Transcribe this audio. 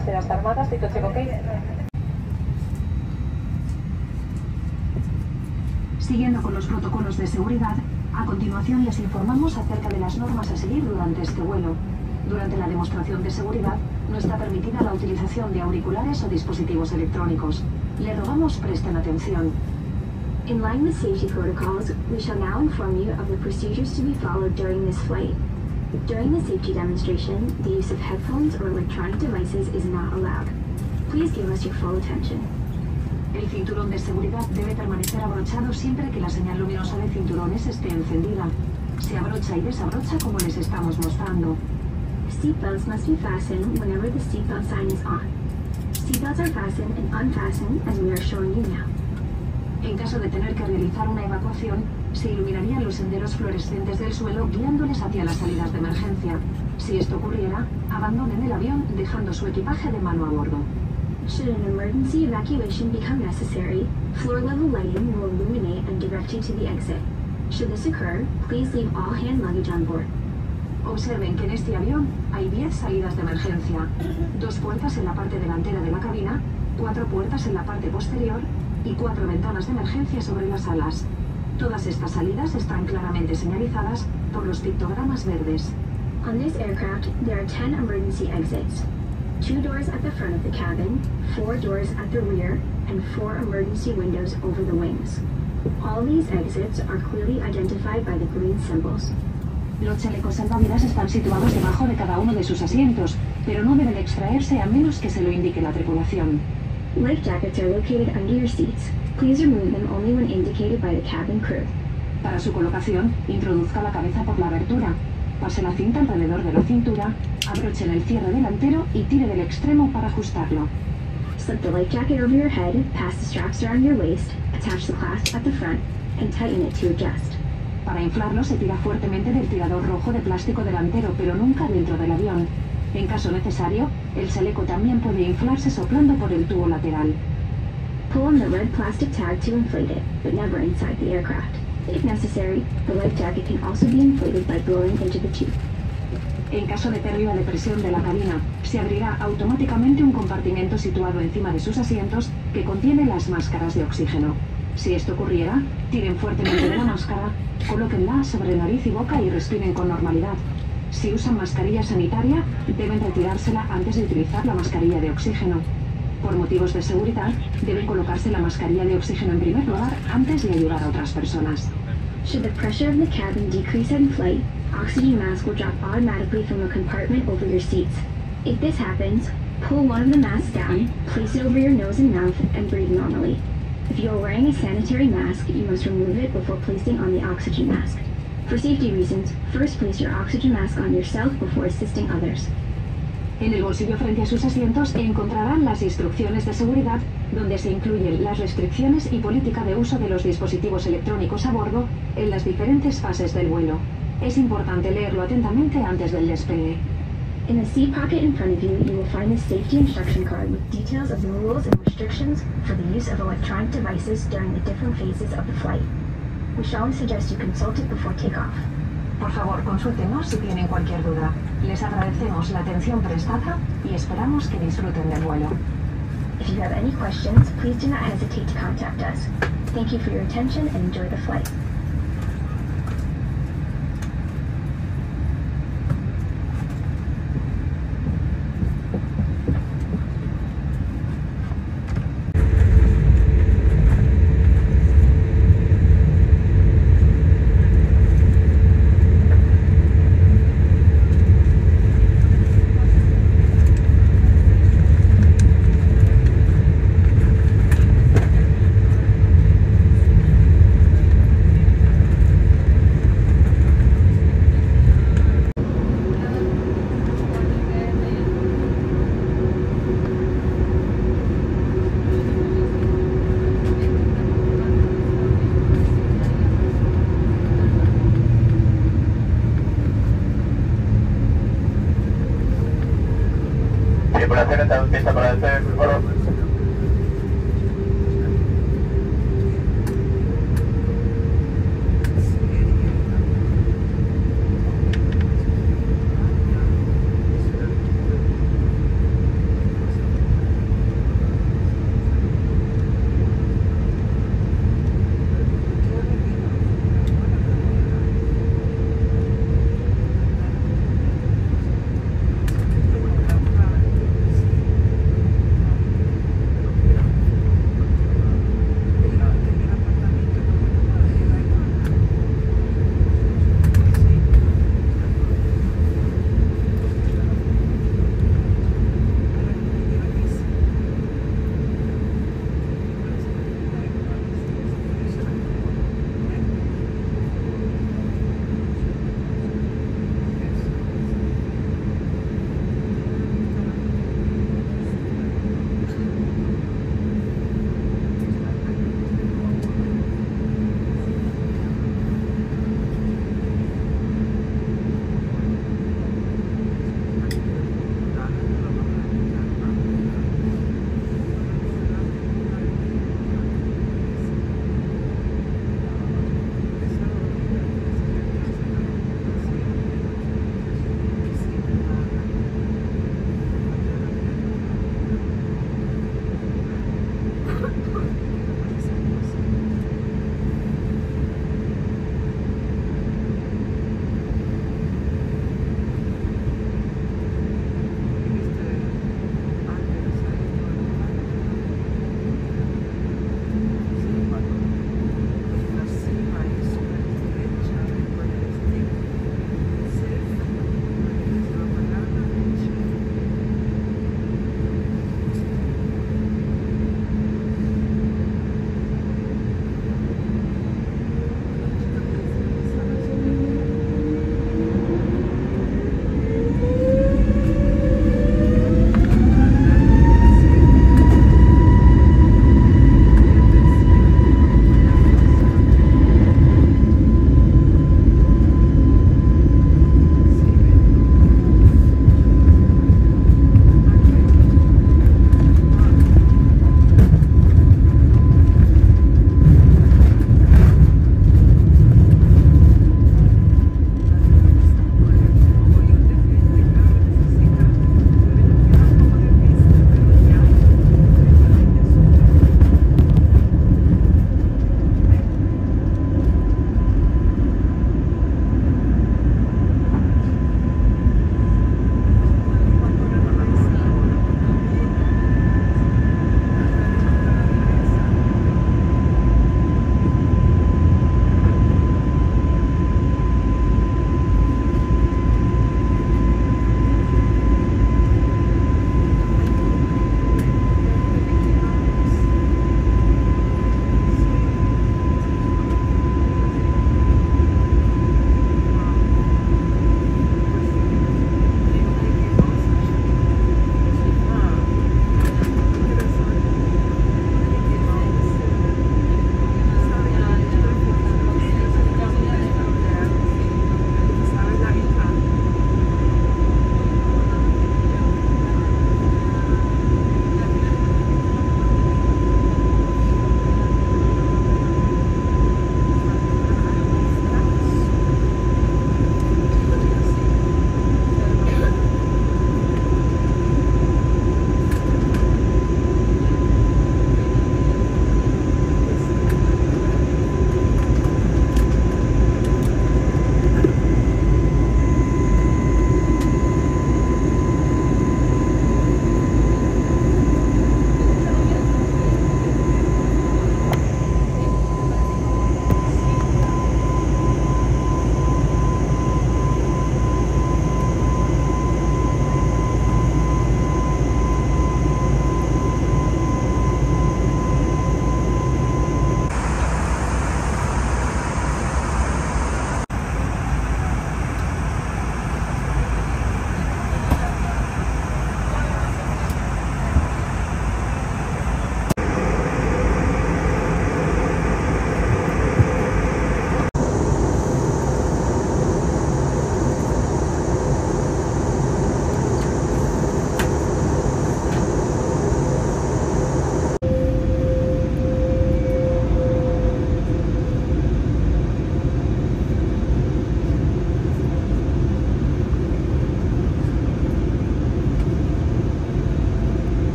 traseras armadas, dito check ok. Siguiendo con los protocolos de seguridad, a continuación les informamos acerca de las normas a seguir durante este vuelo. Durante la demostración de seguridad, no está permitida la utilización de auriculares o dispositivos electrónicos. Le rogamos presten atención. In line with safety protocols, we shall now inform you of the procedures to be followed during this flight. During the safety demonstration, the use of headphones or electronic devices is not allowed. Please give us your full attention. El cinturón de seguridad debe permanecer abrochado siempre que la señal luminosa de cinturones esté encendida. Se abrocha y desabrocha como les estamos mostrando. Seatbelts must be fastened whenever the seatbelt sign is on. Seatbelts are fastened and unfastened as we are showing you now. En caso de tener que realizar una evacuación, se iluminarían los senderos fluorescentes del suelo guiándoles hacia las salidas de emergencia. Si esto ocurriera, abandonen el avión dejando su equipaje de mano a bordo. Should an emergency evacuation become necessary, floor-level lighting will illuminate and direct you to the exit. Should this occur, please leave all hand luggage on board. Observen que en este avión hay 10 salidas de emergencia, 2 puertas en la parte delantera de la cabina, 4 puertas en la parte posterior y 4 ventanas de emergencia sobre las alas. Todas estas salidas están claramente señalizadas por los pictogramas verdes. On this aircraft, there are 10 emergency exits. 2 doors at the front of the cabin, 4 doors at the rear, and 4 emergency windows over the wings. All these exits are clearly identified by the green symbols. Los chalecos salvavidas están situados debajo de cada uno de sus asientos, pero no deben extraerse a menos que se lo indique la tripulación. Life jackets are located under your seats. Please remove them only when indicated by the cabin crew. Para su colocación, introduzca la cabeza por la abertura. Pase la cinta alrededor de la cintura, abroche el cierre delantero y tire del extremo para ajustarlo. Slip the life jacket over your head, pass the straps around your waist, attach the clasp at the front, and tighten it to adjust. Para inflarlo se tira fuertemente del tirador rojo de plástico delantero, pero nunca dentro del avión. En caso necesario, el chaleco también puede inflarse soplando por el tubo lateral. Pull on the red plastic tag to inflate it, but never inside the aircraft. If necessary, the life jacket can also be inflated by blowing into the tube. En caso de pérdida de presión de la cabina, se abrirá automáticamente un compartimento situado encima de sus asientos que contiene las máscaras de oxígeno. Si esto ocurriera, tiren fuertemente de la máscara, colóquenla sobre nariz y boca y respiren con normalidad. Si usan mascarilla sanitaria, deben retirársela antes de utilizar la mascarilla de oxígeno. Por motivos de seguridad, deben colocarse la mascarilla de oxígeno en primer lugar antes de ayudar a otras personas. Should the pressure of the cabin decrease in flight, oxygen mask will drop automatically from a compartment over your seats. If this happens, pull one of the masks down, place it over your nose and mouth, and breathe normally. If you are wearing a sanitary mask, you must remove it before placing on the oxygen mask. For safety reasons, first place your oxygen mask on yourself before assisting others. En el bolsillo frente a sus asientos encontrarán las instrucciones de seguridad, donde se incluyen las restricciones y política de uso de los dispositivos electrónicos a bordo en las diferentes fases del vuelo. Es importante leerlo atentamente antes del despegue. In the seat pocket in front of you, you will find the safety instruction card with details of the rules and restrictions for the use of electronic devices during the different phases of the flight. We strongly suggest you consult it before takeoff. Por favor, consúltenos si tienen cualquier duda. Les agradecemos la atención prestada y esperamos que disfruten del vuelo. If you have any questions, please do not hesitate to contact us. Thank you for your attention and enjoy the flight.